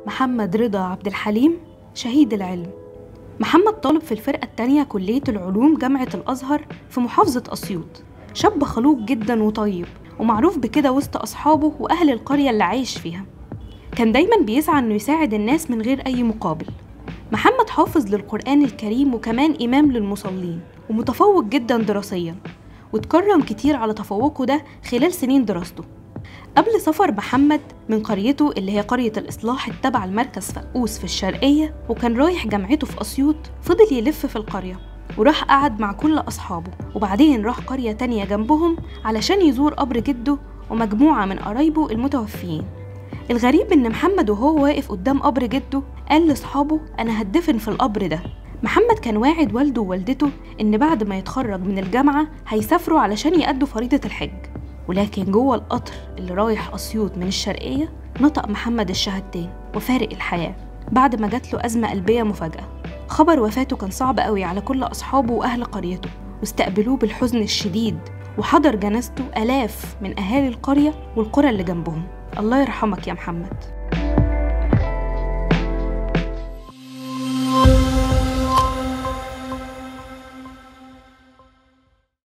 محمد رضا عبد الحليم شهيد العلم. محمد طالب في الفرقة التانية كلية العلوم جامعة الأزهر في محافظة أسيوط. شاب خلوق جدا وطيب ومعروف بكده وسط أصحابه وأهل القرية اللي عايش فيها. كان دايما بيسعى إنه يساعد الناس من غير أي مقابل. محمد حافظ للقرآن الكريم وكمان إمام للمصلين ومتفوق جدا دراسيا، واتكرم كتير على تفوقه ده خلال سنين دراسته. قبل سفر محمد من قريته اللي هي قرية الإصلاح التابعة لمركز فقوس في الشرقية وكان رايح جامعته في أسيوط، فضل يلف في القرية وراح قعد مع كل أصحابه، وبعدين راح قرية تانية جنبهم علشان يزور قبر جده ومجموعة من قرايبه المتوفيين. الغريب إن محمد وهو واقف قدام قبر جده قال لأصحابه أنا هدفن في القبر ده. محمد كان واعد والده ووالدته إن بعد ما يتخرج من الجامعة هيسافروا علشان يأدوا فريضة الحج، ولكن جوه القطر اللي رايح أسيوط من الشرقية نطق محمد الشهادتين وفارق الحياة بعد ما جات له أزمة قلبية مفاجأة. خبر وفاته كان صعب قوي على كل أصحابه وأهل قريته، واستقبلوه بالحزن الشديد، وحضر جنازته آلاف من أهالي القرية والقرى اللي جنبهم. الله يرحمك يا محمد.